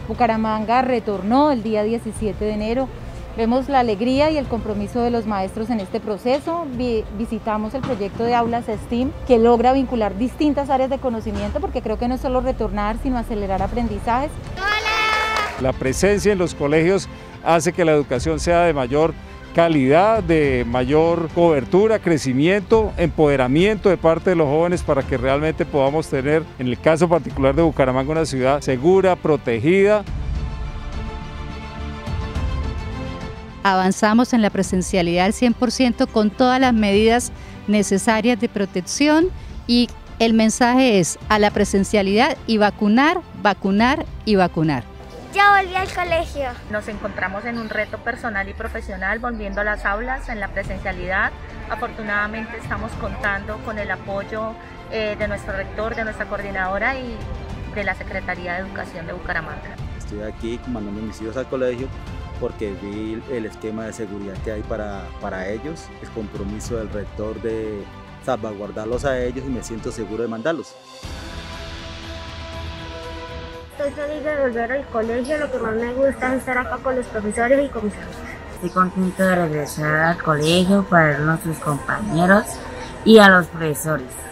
Bucaramanga retornó el día 17 de enero. Vemos la alegría y el compromiso de los maestros en este proceso. Visitamos el proyecto de aulas STEAM, que logra vincular distintas áreas de conocimiento, porque creo que no es solo retornar, sino acelerar aprendizajes. La presencia en los colegios hace que la educación sea de mayor calidad, de mayor cobertura, crecimiento, empoderamiento de parte de los jóvenes para que realmente podamos tener, en el caso particular de Bucaramanga, una ciudad segura, protegida. Avanzamos en la presencialidad al 100% con todas las medidas necesarias de protección y el mensaje es a la presencialidad y vacunar, vacunar y vacunar. Ya volví al colegio. Nos encontramos en un reto personal y profesional volviendo a las aulas en la presencialidad. Afortunadamente estamos contando con el apoyo de nuestro rector, de nuestra coordinadora y de la Secretaría de Educación de Bucaramanga. Estoy aquí mandando a mis hijos al colegio porque vi el esquema de seguridad que hay para ellos, el compromiso del rector de salvaguardarlos a ellos y me siento seguro de mandarlos. Estoy feliz de volver al colegio, lo que más me gusta es estar acá con los profesores y con mis amigos. Estoy contento de regresar al colegio para ver a nuestros compañeros y a los profesores.